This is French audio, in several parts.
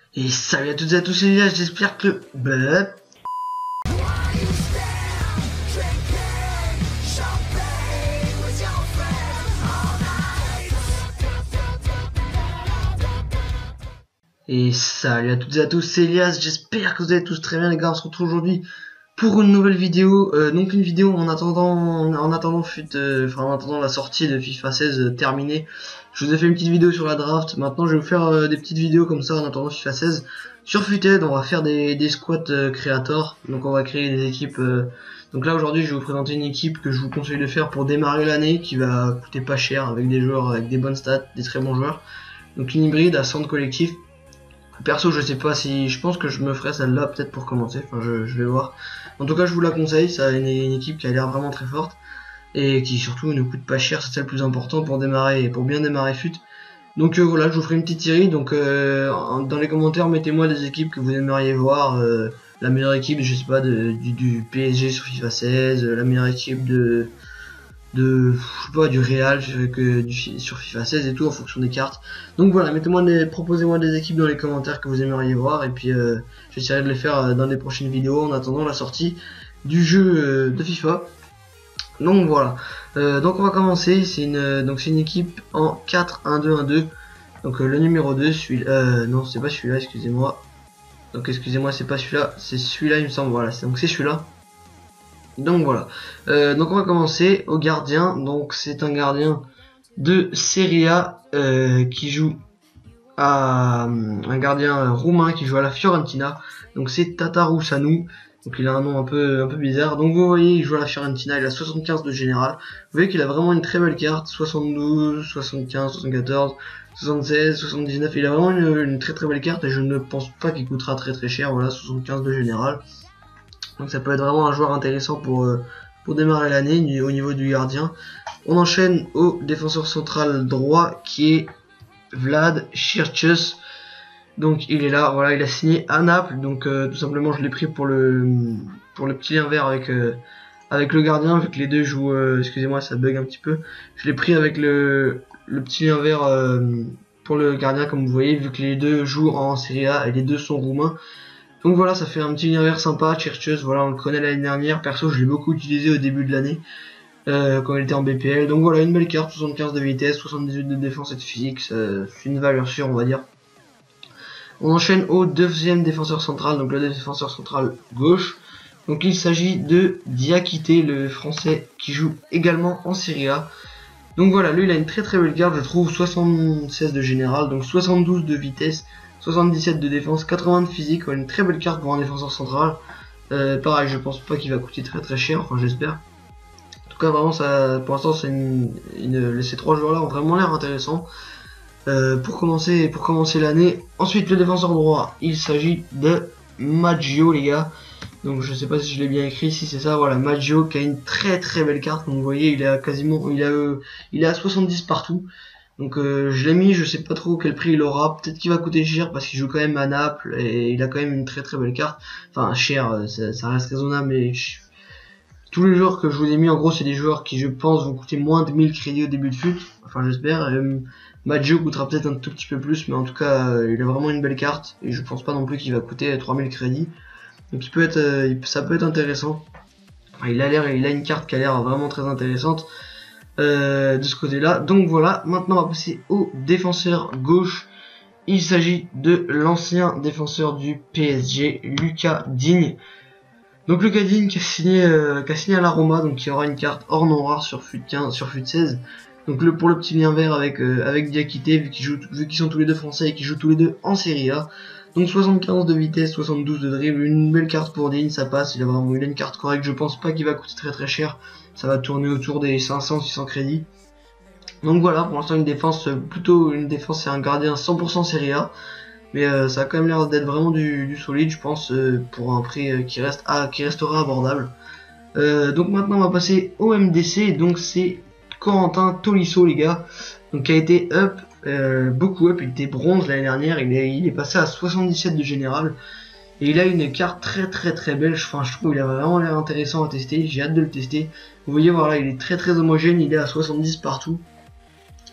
Et salut à toutes et à tous les gars, j'espère que... Et salut à toutes et à tous, c'est Elias, j'espère que vous allez tous très bien les gars, on se retrouve aujourd'hui pour une nouvelle vidéo, donc une vidéo en attendant la sortie de FIFA 16 terminée. Je vous ai fait une petite vidéo sur la draft, maintenant je vais vous faire des petites vidéos comme ça en attendant FIFA 16. Sur Futed, on va faire des squats creator, donc on va créer des équipes. Donc là aujourd'hui je vais vous présenter une équipe que je vous conseille de faire pour démarrer l'année, qui va coûter pas cher, avec des joueurs avec des bonnes stats, des très bons joueurs. Donc une hybride à centre collectif. Perso je sais pas si, je pense que je me ferai celle-là peut-être pour commencer, enfin je vais voir. En tout cas je vous la conseille, ça a une équipe qui a l'air vraiment très forte et qui surtout ne coûte pas cher, c'est ça le plus important pour démarrer, pour bien démarrer FUT. Donc voilà, je vous ferai une petite série, donc dans les commentaires mettez-moi des équipes que vous aimeriez voir, la meilleure équipe je sais pas du PSG sur FIFA 16, la meilleure équipe je sais pas, du Real sur FIFA 16 et tout en fonction des cartes. Donc voilà, proposez-moi des équipes dans les commentaires que vous aimeriez voir et puis j'essaierai de les faire dans les prochaines vidéos en attendant la sortie du jeu de FIFA. Donc voilà, donc on va commencer, c'est une équipe en 4-1-2-1-2. Donc le numéro 2, non c'est pas celui-là, excusez-moi. Donc excusez-moi, c'est pas celui-là, c'est celui-là il me semble, voilà, donc c'est celui-là. Donc voilà, donc on va commencer au gardien. Donc c'est un gardien de Serie A qui joue à un gardien roumain qui joue à la Fiorentina. Donc c'est Tatarusanu. Donc il a un nom un peu bizarre. Donc vous voyez, il joue à la Fiorentina, il a 75 de général. Vous voyez qu'il a vraiment une très belle carte, 72, 75, 74, 76, 79. Il a vraiment une très belle carte et je ne pense pas qu'il coûtera très cher. Voilà, 75 de général. Donc ça peut être vraiment un joueur intéressant pour démarrer l'année au niveau du gardien. On enchaîne au défenseur central droit qui est Vlad Chirches. Donc il est là, voilà, il a signé à Naples. Donc tout simplement je l'ai pris pour le petit lien vert avec le gardien, vu que les deux jouent, excusez-moi ça bug un petit peu. Je l'ai pris avec le petit lien vert pour le gardien, comme vous voyez, vu que les deux jouent en Serie A et les deux sont roumains. Donc voilà, ça fait un petit lien vert sympa. Chirches, voilà, on le connaît l'année dernière. Perso, je l'ai beaucoup utilisé au début de l'année quand il était en BPL. Donc voilà, une belle carte, 75 de vitesse, 78 de défense et de physique, c'est une valeur sûre, on va dire. On enchaîne au deuxième défenseur central, donc le défenseur central gauche. Donc il s'agit de Diakité, le français qui joue également en Serie A. Donc voilà, lui il a une très belle carte, je trouve, 76 de général, donc 72 de vitesse, 77 de défense, 80 de physique, une très belle carte pour un défenseur central. Pareil, je pense pas qu'il va coûter très cher, enfin j'espère. En tout cas vraiment ça, pour l'instant ces trois joueurs là ont vraiment l'air intéressants pour commencer l'année. Ensuite le défenseur droit, il s'agit de Maggio les gars. Donc je sais pas si je l'ai bien écrit, si c'est ça, voilà, Maggio qui a une très belle carte, comme vous voyez, il est à 70 partout. Donc je l'ai mis, je sais pas trop quel prix il aura, peut-être qu'il va coûter cher parce qu'il joue quand même à Naples et il a quand même une très belle carte. Enfin cher, ça reste raisonnable, mais tous les joueurs que je vous ai mis en gros c'est des joueurs qui je pense vont coûter moins de 1000 crédits au début de FUT, enfin j'espère. Maggio coûtera peut-être un tout petit peu plus, mais en tout cas il a vraiment une belle carte et je pense pas non plus qu'il va coûter 3000 crédits. Donc ça peut être intéressant. Enfin, il a une carte qui a l'air vraiment très intéressante de ce côté-là. Donc voilà, maintenant on va passer au défenseur gauche. Il s'agit de l'ancien défenseur du PSG, Lucas Digne. Donc Lucas Digne qui a signé à la Roma, donc qui aura une carte hors non rare sur FUT 15, sur FUT 16. Donc pour le petit lien vert avec Diakité, vu qu'ils sont tous les deux français et qu'ils jouent tous les deux en Serie A. Donc 75 de vitesse, 72 de dribble, une belle carte pour Digne, ça passe, il a une carte correcte, je pense pas qu'il va coûter très cher, ça va tourner autour des 500-600 crédits. Donc voilà, pour l'instant une défense c'est un gardien 100% Serie A, mais ça a quand même l'air d'être vraiment du solide, je pense, pour un prix qui restera abordable. Donc maintenant on va passer au MDC, donc c'est Corentin Tolisso les gars, donc qui a été up. Beaucoup up, il était bronze l'année dernière, il est passé à 77 de général et il a une carte très belle. Je trouve il a vraiment l'air intéressant à tester, j'ai hâte de le tester. Vous voyez, voilà, il est très homogène, il est à 70 partout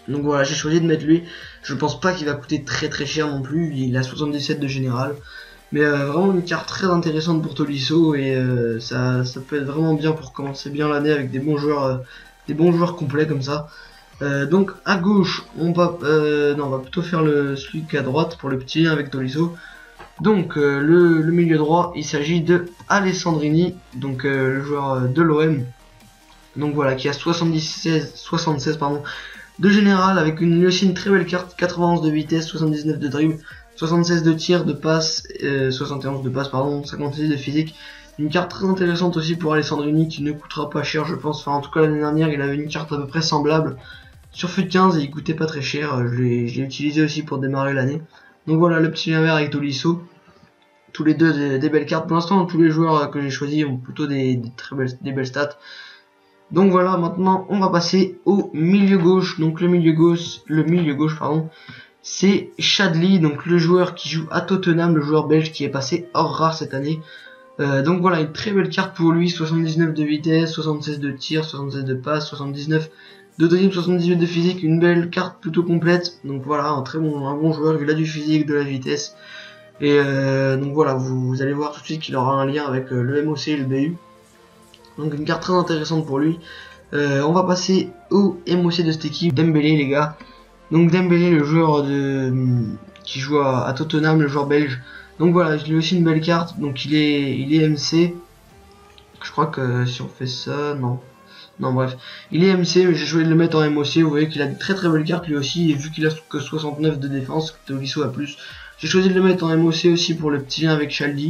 Donc voilà, j'ai choisi de mettre lui. Je pense pas qu'il va coûter très cher non plus. Il a 77 de général. Mais vraiment une carte très intéressante pour Tolisso. Et ça peut être vraiment bien pour commencer bien l'année avec des bons joueurs complets comme ça. Donc à gauche, on va plutôt faire celui qui est à droite pour le petit lien avec Tolisso. Donc le milieu droit, il s'agit de Alessandrini, donc le joueur de l'OM. Donc voilà, qui a 76 pardon, de général, avec lui aussi une très belle carte, 91 de vitesse, 79 de dribble, 76 de tir, de passe, 71 de passe pardon, 56 de physique. Une carte très intéressante aussi pour Alessandrini qui ne coûtera pas cher je pense. Enfin en tout cas l'année dernière il avait une carte à peu près semblable sur FUT 15 et il coûtait pas très cher. Je l'ai utilisé aussi pour démarrer l'année. Donc voilà le petit lien vert avec Tolisso. Tous les deux des belles cartes. Pour l'instant tous les joueurs que j'ai choisis ont plutôt des belles stats. Donc voilà, maintenant on va passer au milieu gauche. Donc le milieu gauche pardon, c'est Chadli, donc le joueur qui joue à Tottenham, le joueur belge qui est passé hors rare cette année. Donc voilà, une très belle carte pour lui, 79 de vitesse, 76 de tir, 76 de passe, 79 de dribble, 78 de physique, une belle carte plutôt complète. Donc voilà, un bon joueur, il a du physique, de la vitesse. Et donc voilà, vous allez voir tout de suite qu'il aura un lien avec le MOC et le BU. Donc une carte très intéressante pour lui. On va passer au MOC de cette équipe, Dembélé les gars. Donc Dembélé, le joueur qui joue à Tottenham, le joueur belge. Donc voilà, il a aussi une belle carte, donc il est MC. Je crois que si on fait ça, non bref. Il est MC, mais j'ai choisi de le mettre en MOC, vous voyez qu'il a de très belles cartes lui aussi, et vu qu'il a que 69 de défense, Tolisso a plus. J'ai choisi de le mettre en MOC aussi pour le petit lien avec Chadli.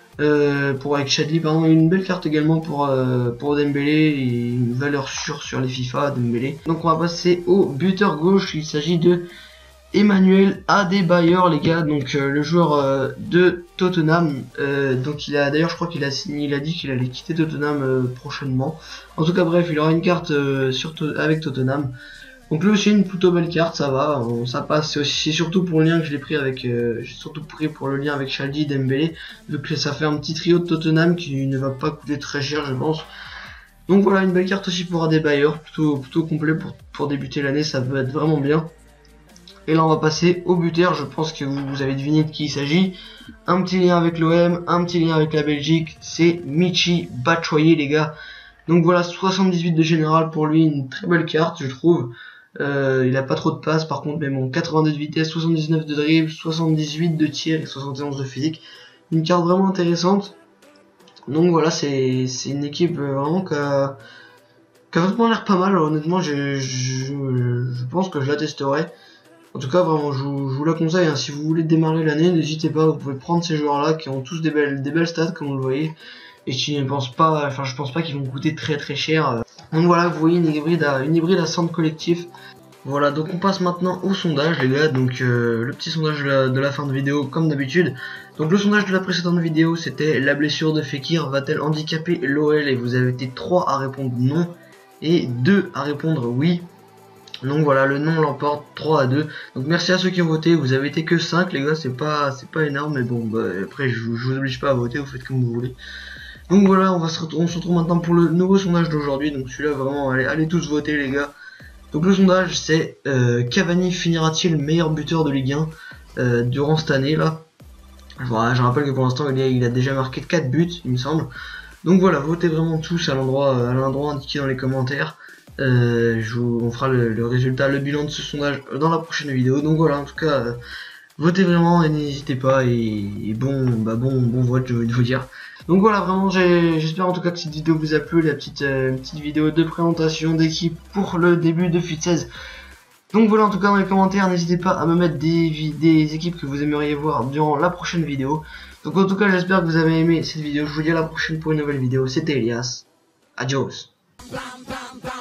Une belle carte également pour Dembélé, et une valeur sûre sur les FIFA Dembélé. Donc on va passer au buteur gauche, il s'agit de Emmanuel Adebayor les gars, donc le joueur de Tottenham, donc d'ailleurs je crois qu'il a signé, il a dit qu'il allait quitter Tottenham prochainement. En tout cas bref, il aura une carte avec Tottenham. Donc lui aussi une plutôt belle carte, ça va, ça passe. C'est surtout pour le lien que je l'ai pris avec, j'ai surtout pris pour le lien avec Chadli Dembélé, vu que ça fait un petit trio de Tottenham qui ne va pas coûter très cher je pense. Donc voilà, une belle carte aussi pour Adebayor, plutôt complet pour débuter l'année, ça peut être vraiment bien. Et là on va passer au buteur, je pense que vous avez deviné de qui il s'agit. Un petit lien avec l'OM, un petit lien avec la Belgique, c'est Michy Batshuayi les gars. Donc voilà, 78 de général pour lui, une très belle carte je trouve. Il a pas trop de passes par contre, mais bon, 82 de vitesse, 79 de dribble, 78 de tir et 71 de physique. Une carte vraiment intéressante. Donc voilà, c'est une équipe vraiment qui a vraiment l'air pas mal. Honnêtement, je pense que je la testerai. En tout cas, vraiment, je vous la conseille. Hein. Si vous voulez démarrer l'année, n'hésitez pas. Vous pouvez prendre ces joueurs-là qui ont tous des belles stats, comme vous le voyez, et qui ne pensent pas, enfin, je pense pas qu'ils vont coûter très cher. Donc voilà, vous voyez une hybride à centre collectif. Voilà, donc on passe maintenant au sondage, les gars. Donc le petit sondage de la fin de vidéo, comme d'habitude. Donc le sondage de la précédente vidéo, c'était la blessure de Fekir va-t-elle handicaper l'OL, et vous avez été 3 à répondre non et 2 à répondre oui. Donc voilà, le non l'emporte 3 à 2. Donc merci à ceux qui ont voté, vous avez été que 5 les gars, c'est pas énorme, mais bon, après je vous oblige pas à voter, vous faites comme vous voulez. Donc voilà, on se retrouve maintenant pour le nouveau sondage d'aujourd'hui. Donc celui-là vraiment, allez tous voter les gars. Donc le sondage c'est Cavani finira-t-il meilleur buteur de Ligue 1 durant cette année là. Voilà, je rappelle que pour l'instant il a déjà marqué 4 buts il me semble. Donc voilà, votez vraiment tous à l'endroit indiqué dans les commentaires. On fera le résultat, le bilan de ce sondage dans la prochaine vidéo. Donc voilà, en tout cas, votez vraiment et n'hésitez pas, et bon vote, j'ai envie de vous dire. Donc voilà, vraiment, j'espère en tout cas que cette vidéo vous a plu, la petite vidéo de présentation d'équipe pour le début de FUT 16. Donc voilà, en tout cas dans les commentaires, n'hésitez pas à me mettre des équipes que vous aimeriez voir durant la prochaine vidéo. Donc en tout cas, j'espère que vous avez aimé cette vidéo. Je vous dis à la prochaine pour une nouvelle vidéo. C'était Elias. Adios.